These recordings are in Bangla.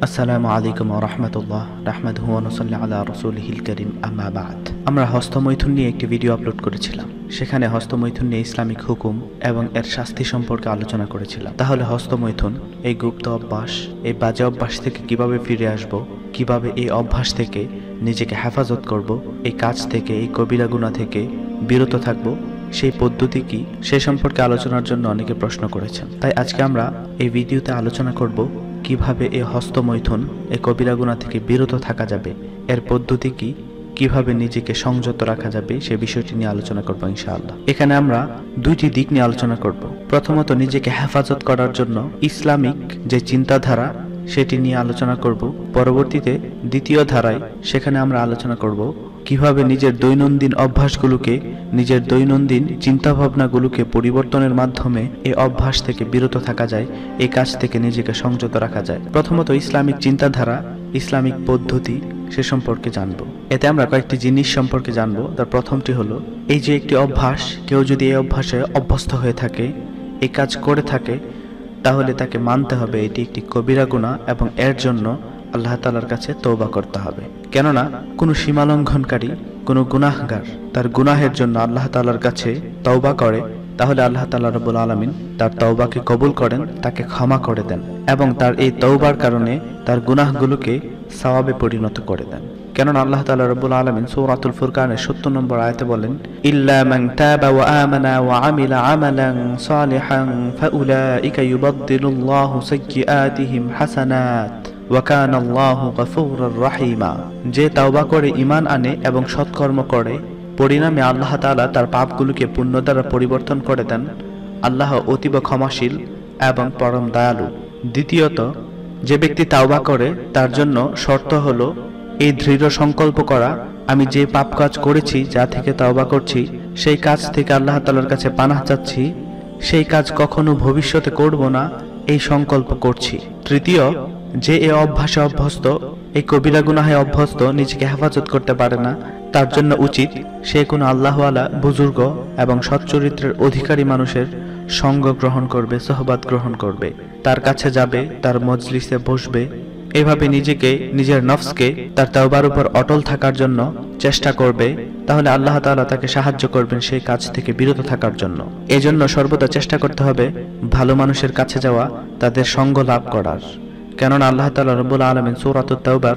আসসালামু আলাইকুম ওয়া রাহমাতুল্লাহ নাহমাদুহু ওয়া নুসাল্লি আলা রাসূলিহিল কারীম আম্মা বা'দ। আমরা হস্তমৈথুন নিয়ে একটি ভিডিও আপলোড করেছিলাম। সেখানে হস্তমৈথুন নিয়ে ইসলামিক হুকুম এবং এর শাস্তি সম্পর্কে আলোচনা করেছিলাম। তাহলে হস্তমৈথুন, এই গুপ্ত অভ্যাস, এই বাজে অভ্যাস থেকে কিভাবে ফিরে আসব, কিভাবে এই অভ্যাস থেকে নিজেকে হেফাজত করব, এই কাজ থেকে, এই কবিরা গুনাহ থেকে বিরত থাকব, সেই পদ্ধতি কি, সে সম্পর্কে আলোচনার জন্য অনেকে প্রশ্ন করেছেন। তাই আজকে আমরা এই ভিডিওতে আলোচনা করব কিভাবে এই হস্তমৈথুন, এই কবিরা গুনাহ থেকে বিরত থাকা যাবে, এর পদ্ধতি কি, কিভাবে নিজেকে সংযত রাখা যাবে, সে বিষয়টি নিয়ে আলোচনা করব ইনশাআল্লাহ। এখানে আমরা দুইটি দিক নিয়ে আলোচনা করব। প্রথমত নিজেকে হেফাজত করার জন্য ইসলামিক যে চিন্তাধারা সেটি নিয়ে আলোচনা করব। পরবর্তীতে দ্বিতীয় ধারায় সেখানে আমরা আলোচনা করব কিভাবে নিজের দৈনন্দিন অভ্যাসগুলোকে, নিজের দৈনন্দিন চিন্তাভাবনাগুলোকে পরিবর্তনের মাধ্যমে এই অভ্যাস থেকে বিরত থাকা যায়, এই কাজ থেকে নিজেকে সংযত রাখা যায়। প্রথমত ইসলামিক চিন্তাধারা, ইসলামিক পদ্ধতি, সে সম্পর্কে জানব। এতে আমরা কয়েকটি জিনিস সম্পর্কে জানব। তার প্রথমটি হলো, এই যে একটি অভ্যাস, কেউ যদি এই অভ্যাসে অভ্যস্ত হয়ে থাকে, এই কাজ করে থাকে, তাহলে তাকে মানতে হবে এটি একটি কবিরা গুনাহ এবং এর জন্য আল্লাহ তাআলার কাছে তওবা করতে হবে। কেননা কোনো সীমালঙ্ঘনকারী, কোনো গুনাহগার তার গুনাহের জন্য আল্লাহ তাআলার কাছে তওবা করে, তাহলে আল্লাহ তাআলা রব্বুল আলামিন তার তওবাকে কবুল করেন, তাকে ক্ষমা করে দেন এবং তার এই তওবার কারণে তার গুনাহগুলোকে সওয়াবে পরিণত করে দেন। কেননা আল্লাহ তাআলা রব্বুল আলামিন সূরাতুল ফুরকানের ৭০ নম্বর আয়াতে বলেন, ইল্লা মান তাবা ওয়া আমানা ওয়া আমিলা আমালান সালিহান ফাউলাইকা ইউবাদদিলুল্লাহু সাইয়্যাতিহিম হাসানাত ওয়া কানা আল্লাহু গফুরুর রহিমা। যে তওবা করে ঈমান আনে এবং সৎকর্ম করে, পরিণামে আল্লাহ তাআলা তার পাপগুলোকে পুণ্য দ্বারা পরিবর্তন করে দেন। আল্লাহ অতীব ক্ষমাশীল এবং পরম দয়ালু। দ্বিতীয়ত, যে ব্যক্তি তাওবা করে তার জন্য শর্ত হলো এই দৃঢ় সংকল্প করা, আমি যে পাপ কাজ করেছি, যা থেকে তাওবা করছি, সেই কাজ থেকে আল্লাহ তাআলার কাছে পানাহ চাচ্ছি, সেই কাজ কখনো ভবিষ্যতে করব না, এই সংকল্প করছি। তৃতীয়, যে এই অভ্যাসে অভ্যস্ত, এই কবিরা গুনাহে অভ্যস্ত, নিজেকে হেফাজত করতে পারে না, তার জন্য উচিত সে কোনো আল্লাহওয়ালা, বুজুর্গ এবং সচ্চরিত্রের অধিকারী মানুষের সঙ্গ গ্রহণ করবে, সোহবাত গ্রহণ করবে, তার কাছে যাবে, তার মজলিসে বসবে। এভাবে নিজেকে, নিজের নফসকে তার তাওবার উপর অটল থাকার জন্য চেষ্টা করবে। তাহলে আল্লাহ তাআলা তাকে সাহায্য করবেন সেই কাজ থেকে বিরত থাকার জন্য। এজন্য সর্বদা চেষ্টা করতে হবে ভালো মানুষের কাছে যাওয়া, তাদের সঙ্গ লাভ করার। কেননা আল্লাহ তাআলা রব্বুল আলামিন সূরাতুত তাওবার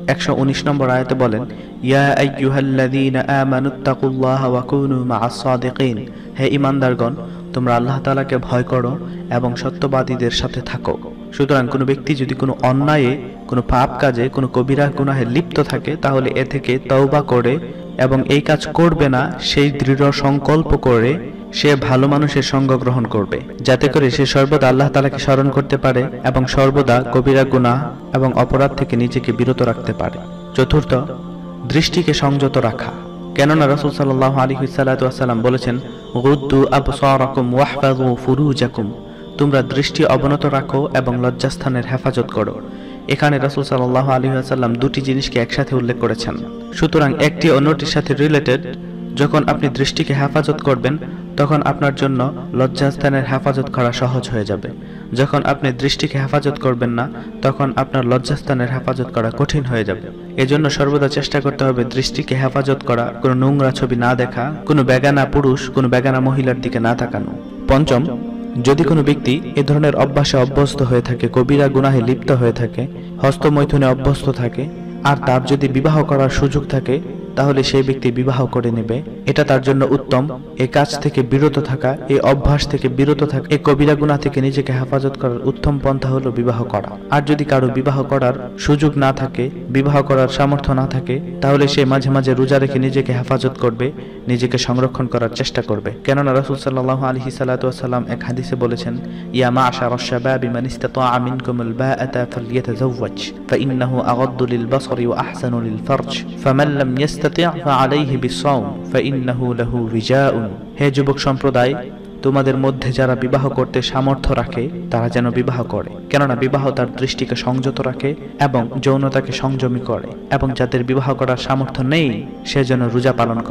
১১৯ নম্বর আয়াতে বলেন, ইয়া আইয়ুহাল্লাযীনা আমানুত্তাকুল্লাহা ওয়া কুনু মা'আস সাদিকিন। হে ঈমানদারগণ, তোমরা আল্লাহ তাআলাকে ভয় করো এবং সত্যবাদীদের সাথে থাকো। সুতরাং কোনো ব্যক্তি যদি কোনো অন্যায়ে, কোনো পাপ কাজে, কোনো কবিরা গুনাহে লিপ্ত থাকে, তাহলে এ থেকে তওবা করে এবং এই কাজ করবে না সেই দৃঢ় সংকল্প করে সে ভালো মানুষের সঙ্গ গ্রহণ করবে, যাতে করে সে সর্বদা আল্লাহ তাআলাকে স্মরণ করতে পারে এবং সর্বদা কবিরা গুনাহ এবং অপরাধ থেকে নিজেকে বিরত রাখতে পারে। চতুর্থ, দৃষ্টিকে সংযত রাখা। কেননা রাসূল সাল্লাল্লাহু আলাইহি ওয়াসাল্লাম বলেছেন, গুদ্দু আবসারাকুম ওয়াহফাযু ফুরুজাকুম। তোমরা দৃষ্টি অবনত রাখো এবং লজ্জাস্থানের হেফাজত করো। এখানে রাসূল সাল্লাল্লাহু আলাইহি ওয়াসাল্লাম দুটি জিনিসকে একসাথে উল্লেখ করেছেন। সুতরাং একটি অন্যটির সাথে রিলেটেড। যখন আপনি দৃষ্টিকে হেফাজত করবেন, তখন আপনার জন্য লজ্জাস্থানের হেফাজত করা সহজ হয়ে যাবে। যখন আপনি দৃষ্টিকে হেফাজত করবেন না, তখন আপনার লজ্জাস্থানের হেফাজত করা কঠিন হয়ে যাবে। এজন্য সর্বদা চেষ্টা করতে হবে দৃষ্টিকে হেফাজত করা, কোনো নোংরা ছবি না দেখা, কোনো বেগানা পুরুষ, কোনো বেগানা মহিলার দিকে না তাকানো। পঞ্চম, যদি কোনো ব্যক্তি এ ধরনের অভ্যাসে অভ্যস্ত হয়ে থাকে, কবিরা গুনাহে লিপ্ত হয়ে থাকে, হস্তমৈথুনে অভ্যস্ত থাকে, আর তার যদি বিবাহ করার সুযোগ থাকে, তাহলে সেই ব্যক্তি বিবাহ করে নেবে। এটা তার জন্য উত্তম। এই কাজ থেকে বিরত থাকা, এই অভ্যাস থেকে বিরত থাকা, এই কবিরা গুনাহ থেকে নিজেকে হেফাজত করার উত্তম পন্থা হলো বিবাহ করা। আর যদি কারো বিবাহ করার সুযোগ না থাকে, বিবাহ করার সামর্থ্য না থাকে, তাহলে সে মাঝে মাঝে রোজা রেখে নিজেকে হেফাজত করবে, নিজেকে সংরক্ষণ করার চেষ্টা করবে। কেননা রাসূল সাল্লাল্লাহু আলাইহি ওয়াসাল্লাম এক হাদিসে বলেছেন, ইয়া মা'শারাশ শাবাবি মান ইসতাতা'a মিনকুমুল বা'আতা ফালইয়াতাযাওয়াজ ফাইন্নাহু আগাদ্দু লিল বাসরি ওয়া আহসানু লিল ফারজ ফামান লাম ফাআলাইহি বিসসাওম ফাইন্নাহু লাহু বিজাউন। হে যুবক সম্প্রদায়, তোমাদের মধ্যে যারা বিবাহ করতে সামর্থ্য রাখে তারা যেন বিবাহ করে, কেননা বিবাহ তার দৃষ্টিকে সংযত রাখে এবং যৌনতাকে সংযমী করে। এবং যাদের বিবাহ করার সামর্থ্য নেই সে যেন রোজা পালন করে,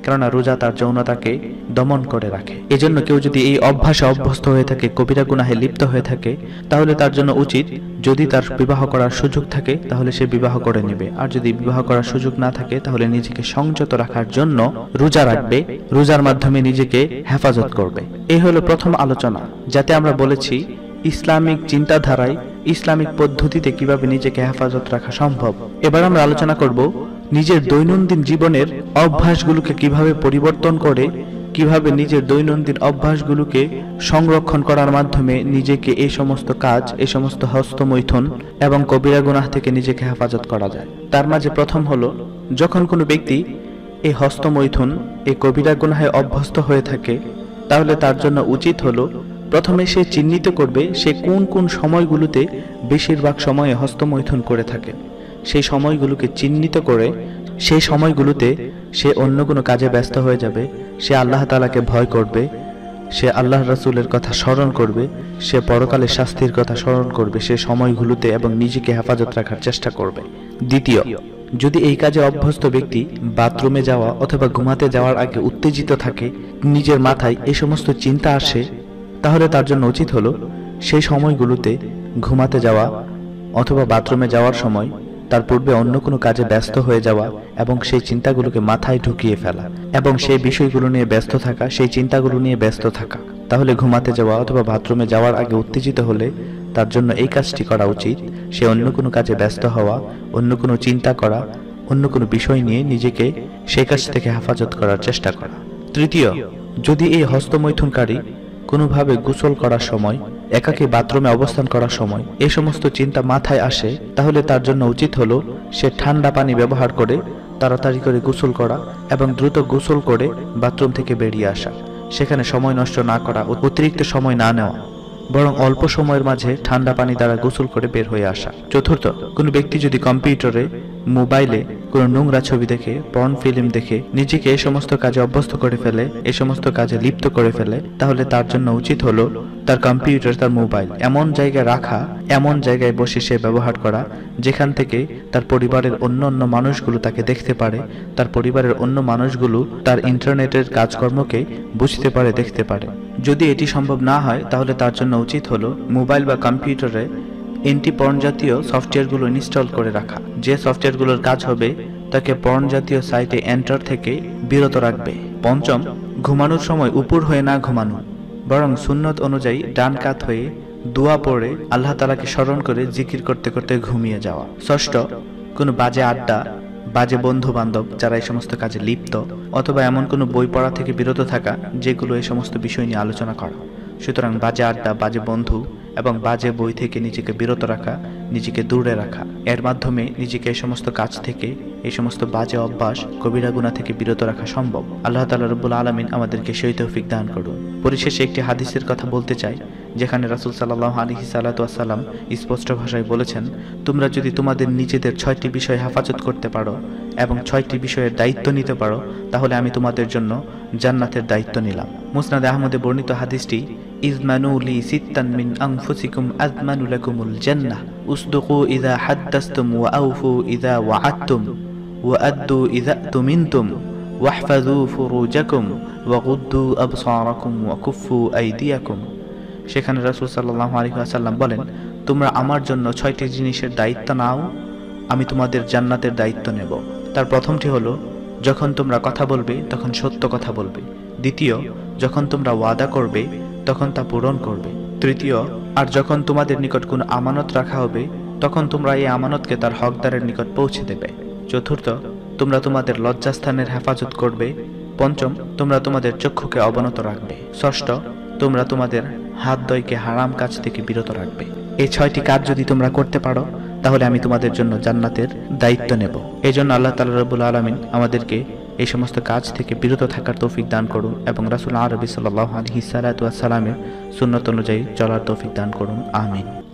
কেননা রোজা তার যৌনতাকে দমন করে রাখে। এজন্য কেউ যদি এই অভ্যাসে অভ্যস্ত হয়ে থাকে, কবিরা গুনাহে লিপ্ত হয়ে থাকে, তাহলে তার জন্য উচিত যদি তার বিবাহ করার সুযোগ থাকে তাহলে সে বিবাহ করে নেবে, আর যদি বিবাহ করার সুযোগ না থাকে তাহলে নিজেকে সংযত রাখার জন্য রোজা রাখবে, রোজার মাধ্যমে নিজেকে হেফাজত করবে। এই হলো প্রথম আলোচনা, যাতে আমরা বলেছি ইসলামিক চিন্তাধারায় ইসলামিক পদ্ধতিতে কিভাবে নিজেকে হেফাজত রাখা সম্ভব। এবার আমরা আলোচনা করব নিজের দৈনন্দিন জীবনের অভ্যাসগুলোকে কিভাবে পরিবর্তন করে কিভাবে নিজের দৈনন্দিন অভ্যাসগুলোকে সংরক্ষণ করার মাধ্যমে নিজেকে এই সমস্ত কাজ, এই সমস্ত হস্তমৈথুন এবং কবিরা গুনাহ থেকে নিজেকে হেফাজত করা যায়। তার মাঝে প্রথম হলো, যখন কোনো ব্যক্তি এই হস্তমৈথুন, এই কবিরা গুনাহে অভ্যস্ত হয়ে থাকে, তাহলে তার জন্য উচিত হলো প্রথমে সে চিহ্নিত করবে সে কোন কোন সময়গুলোতে বেশিরভাগ সময়ে হস্তমৈথুন করে থাকে। সেই সময়গুলোকে চিহ্নিত করে সেই সময়গুলোতে সে অন্য কোনো কাজে ব্যস্ত হয়ে যাবে, সে আল্লাহ তাআলাকে ভয় করবে, সে আল্লাহ রাসূলের কথা স্মরণ করবে, সে পরকালের শাস্তির কথা স্মরণ করবে সে সময়গুলোতে, এবং নিজেকে হেফাজত রাখার চেষ্টা করবে। দ্বিতীয়, যদি এই কাজে অভ্যস্ত ব্যক্তি বাথরুমে যাওয়া অথবা ঘুমাতে যাওয়ার আগে উত্তেজিত থাকে, নিজের মাথায় এই সমস্ত চিন্তা আসে, তাহলে তার জন্য উচিত হলো সেই সময়গুলোতে ঘুমাতে যাওয়া অথবা বাথরুমে যাওয়ার সময় তার পূর্বে অন্য কোনো কাজে ব্যস্ত হয়ে যাওয়া এবং সেই চিন্তাগুলোকে মাথায় ঢুকিয়ে ফেলা এবং সেই বিষয়গুলো নিয়ে ব্যস্ত থাকা, সেই চিন্তাগুলো নিয়ে ব্যস্ত থাকা। তাহলে ঘুমাতে যাওয়া অথবা বাথরুমে যাওয়ার আগে উত্তেজিত হলে তার জন্য এই কাজটি করা উচিত, সে অন্য কোনো কাজে ব্যস্ত হওয়া, অন্য কোনো চিন্তা করা, অন্য কোনো বিষয় নিয়ে নিজেকে সেই কাজ থেকে হেফাজত করার চেষ্টা করা। তৃতীয়, যদি এই হস্তমৈথুনকারী কোনোভাবে গোসল করার সময়, একাকী বাথরুমে অবস্থান করার সময় এই সমস্ত চিন্তা মাথায় আসে, তাহলে তার জন্য উচিত হলো সে ঠান্ডা পানি ব্যবহার করে তাড়াতাড়ি করে গোসল করা এবং দ্রুত গোসল করে বাথরুম থেকে বেরিয়ে আসা। সেখানে সময় নষ্ট না করা, অতিরিক্ত সময় না নেওয়া, বরং অল্প সময়ের মাঝে ঠান্ডা পানি দ্বারা গোসল করে বের হয়ে আসা। চতুর্থ, কোনো ব্যক্তি যদি কম্পিউটারে, মোবাইলে কোনো নোংরা ছবি দেখে, পর্ন ফিল্ম দেখে নিজেকে এই সমস্ত কাজে অভ্যস্ত করে ফেলে, এই সমস্ত কাজে লিপ্ত করে ফেলে, তাহলে তার জন্য উচিত হলো তার কম্পিউটার, তার মোবাইল এমন জায়গায় রাখা, এমন জায়গায় বসে সে ব্যবহার করা যেখান থেকে তার পরিবারের অন্য অন্য মানুষগুলো তাকে দেখতে পারে, তার পরিবারের অন্য মানুষগুলো তার ইন্টারনেটের কাজকর্মকে বুঝতে পারে, দেখতে পারে। যদি এটি সম্ভব না হয় তাহলে তার জন্য উচিত হলো মোবাইল বা কম্পিউটারে এন্টি পর্ন জাতীয় সফটওয়্যারগুলো ইনস্টল করে রাখা, যে সফটওয়্যারগুলোর কাজ হবে তাকে পর্ন জাতীয় সাইটে এন্টার থেকে বিরত রাখবে। পঞ্চম, ঘুমানোর সময় উপর হয়ে না ঘুমানো, বরং সুন্নত অনুযায়ী ডান কাত হয়ে দোয়া পড়ে আল্লাহ তাআলাকে স্মরণ করে জিকির করতে করতে ঘুমিয়ে যাওয়া। ষষ্ঠ, কোনো বাজে আড্ডা, বাজে বন্ধু বান্ধব যারা এই সমস্ত কাজে লিপ্ত, অথবা এমন কোনো বই পড়া থেকে বিরত থাকা যেগুলো এই সমস্ত বিষয় নিয়ে আলোচনা করা। সুতরাং বাজে আড্ডা, বাজে বন্ধু এবং বাজে বই থেকে নিজেকে বিরত রাখা, নিজেকে দূরে রাখা, এর মাধ্যমে নিজেকে এই সমস্ত কাজ থেকে, এই সমস্ত বাজে অভ্যাস, কবিরা গুনাহ থেকে বিরত রাখা সম্ভব। আল্লাহ তাআলা রব্বুল আলামিন আমাদেরকে সেই তৌফিক দান করুন। পরিশেষে একটি হাদিসের কথা বলতে চাই, যেখানে রাসূল সাল্লাল্লাহু আলাইহি ওয়াসাল্লাম স্পষ্ট ভাষায় বলেছেন, তোমরা যদি তোমাদের নিজেদের 6টি বিষয় হেফাজত করতে পারো এবং 6টি বিষয়ের দায়িত্ব নিতে পারো, তাহলে আমি তোমাদের জন্য জান্নাতের দায়িত্ব নিলাম। মুসনাদ আহমদে বর্ণিত হাদিসটি, ইজমানু লি সিত্তান মিন আনফুসিকুম আযমানু লাকুমুল জান্নাহ, উসদুকু ইযা হাদ্দাসতুম ওয়া আউফু ইযা ওয়াআদতুম ওয়া আদ্দু ইযা তুমিনতুম ওয়াহফাযু ফুরুজাকুম ওয়া গুদ্দু আবসারাকুম ওয়া কুফফু আইদিয়াকুম। সেখানে রাসূল সাল্লাল্লাহু আলাইহি ওয়াসাল্লাম বলেন, তোমরা আমার জন্য 6টি জিনিসের দায়িত্ব নাও, আমি তোমাদের জান্নাতের দায়িত্ব নেব। তার প্রথমটি হলো, যখন তোমরা কথা বলবে তখন সত্য কথা বলবে। দ্বিতীয়, যখন তোমরা ওয়াদা করবে তখন তা পূরণ করবে। তৃতীয়, আর যখন তোমাদের নিকট কোনো আমানত রাখা হবে তখন তোমরা এই আমানতকে তার হকদারের নিকট পৌঁছে দেবে। চতুর্থ, তোমরা তোমাদের লজ্জাস্থানের হেফাজত করবে। পঞ্চম, তোমরা তোমাদের চক্ষুকে অবনত রাখবে। ষষ্ঠ, তোমরা তোমাদের হাত দ্বয়কে হারাম কাজ থেকে বিরত রাখবে। এই 6টি কাজ যদি তোমরা করতে পারো তাহলে আমি তোমাদের জন্য জান্নাতের দায়িত্ব নেব। এই জন্য আল্লাহ তাআলা রব্বুল আলামিন আমাদেরকে এই সমস্ত কাজ থেকে বিরত থাকার তৌফিক দান করুন এবং রাসূল আরবি সাল্লাল্লাহু আলাইহি ওয়াসাল্লামের সুন্নাত অনুযায়ী চলার তৌফিক দান করুন। আমিন।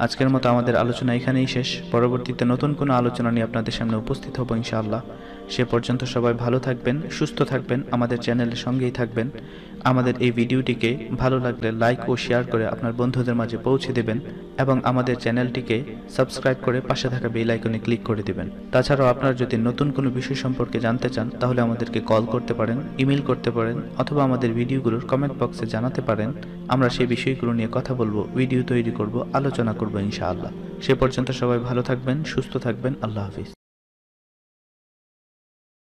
আজকের মতো আমাদের আলোচনা এখানেই শেষ। পরবর্তীতে নতুন কোনো আলোচনা নিয়ে আপনাদের সামনে উপস্থিত হব ইনশাআল্লাহ। সে পর্যন্ত সবাই ভালো থাকবেন, সুস্থ থাকবেন, আমাদের চ্যানেলের সঙ্গেই থাকবেন। আমাদের এই ভিডিওটিকে ভালো লাগলে লাইক ও শেয়ার করে আপনার বন্ধুদের মাঝে পৌঁছে দেবেন এবং আমাদের চ্যানেলটিকে সাবস্ক্রাইব করে পাশে থাকা বেল আইকনে ক্লিক করে দিবেন। তাছাড়াও আপনারা যদি নতুন কোনো বিষয় সম্পর্কে জানতে চান তাহলে আমাদেরকে কল করতে পারেন, ইমেল করতে পারেন অথবা আমাদের ভিডিওগুলোর কমেন্ট বক্সে জানাতে পারেন। আমরা সেই বিষয়গুলো নিয়ে কথা বলবো, ভিডিও তৈরি করব, আলোচনা করব ইনশাআল্লাহ। সে পর্যন্ত সবাই ভালো থাকবেন, সুস্থ থাকবেন। আল্লাহ হাফিজ।